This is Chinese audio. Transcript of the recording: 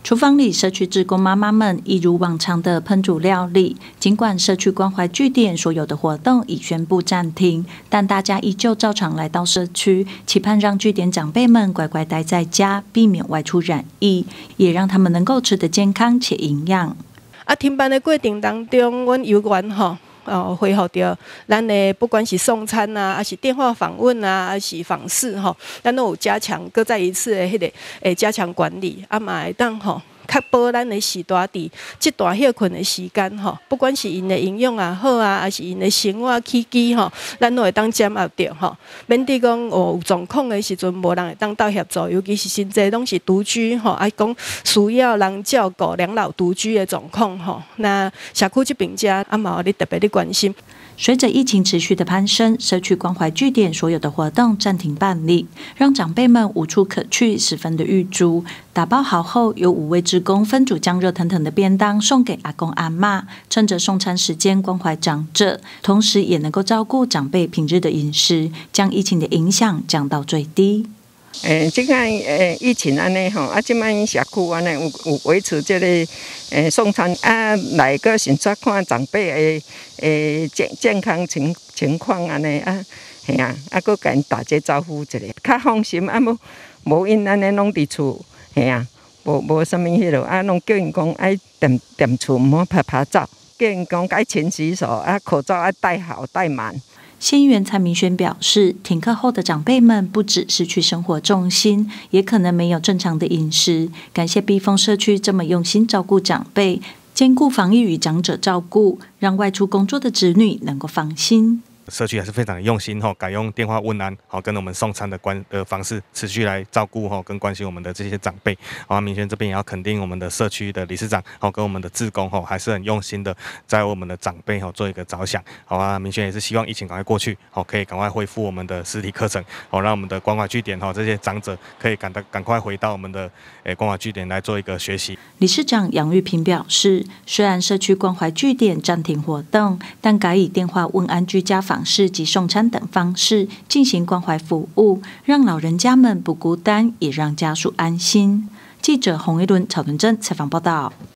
厨房里，社区志工妈妈们一如往常的烹煮料理。尽管社区关怀据点所有的活动已宣布暂停，但大家依旧照常来到社区，期盼让据点长辈们乖乖待在家，避免外出染疫，也让他们能够吃得健康且营养。 停办的过程当中，阮有缘恢复到咱的不管是送餐啊，还是电话访问啊，还是访视咱都有加强，搁再一次的迄个加强管理，嘛会当确保咱的时段伫这段休困的时间不管是因的营养也好啊，还是因的生活起居咱都会当掌握到免得讲有状况的时阵无人会当到协助，尤其是现在拢是独居讲需要人照顾两老独居的状况那社区这边家嘛有咧特别的关心。 随着疫情持续的攀升，社区关怀据点所有的活动暂停办理，让长辈们无处可去，十分的郁卒。打包好后，有5位志工分组将热腾腾的便当送给阿公阿嬷，趁着送餐时间关怀长者，同时也能够照顾长辈平日的饮食，将疫情的影响降到最低。 即个疫情安尼即摆社区安尼有维持这个送餐来个巡查看长辈的健康情况安尼系搁甲因打个招呼一下，较放心无因安尼拢伫厝系无啥物迄落拢叫因讲爱踮厝毋好拍照，叫因讲该勤洗手口罩要戴好戴满。 县议员蔡明轩表示，停课后的长辈们不只失去生活重心，也可能没有正常的饮食。感谢碧峰社区这么用心照顾长辈，兼顾防疫与长者照顾，让外出工作的子女能够放心。 社区还是非常的用心改用电话问安跟我们送餐的方式持续来照顾跟关心我们的这些长辈。明轩这边也要肯定我们的社区的理事长跟我们的志工还是很用心的在为我们的长辈做一个着想。明轩也是希望疫情赶快过去可以赶快恢复我们的实体课程让我们的关怀据点这些长者可以赶快回到我们的关怀据点来做一个学习。 理事长杨玉萍表示，虽然社区关怀据点暂停活动，但改以电话问安居家访视及送餐等方式进行关怀服务，让老人家们不孤单，也让家属安心。记者洪一伦、曹敦珍采访报道。